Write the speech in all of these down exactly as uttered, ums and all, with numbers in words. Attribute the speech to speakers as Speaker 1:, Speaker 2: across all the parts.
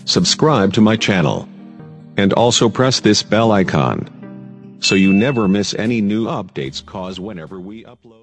Speaker 1: subscribe to my channel, and also press this bell icon so you never miss any new updates, cause whenever we upload.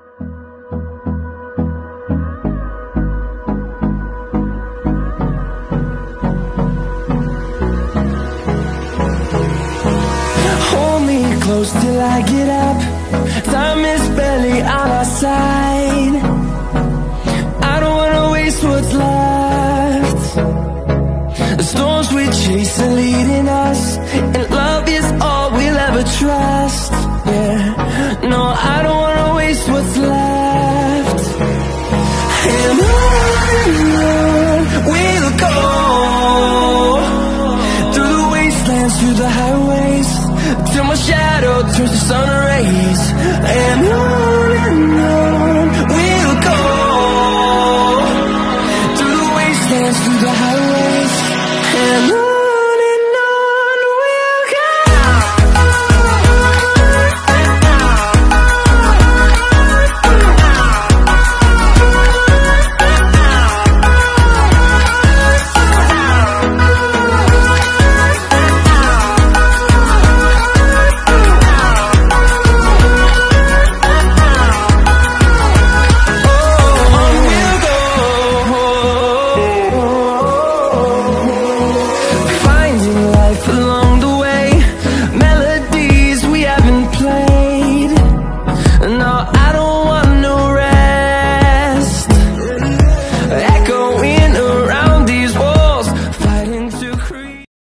Speaker 2: Hold me close till I get up. Time is barely on our side. I don't wanna waste what's left. The storms we chase are leading us, and love is all we'll ever trust. Yeah, no, I don't wanna waste what's left. And on we'll go, through the wastelands, through the highways, till my shadow turns to sun rays. And on and on we'll go, through the wastelands, through the highways, and on.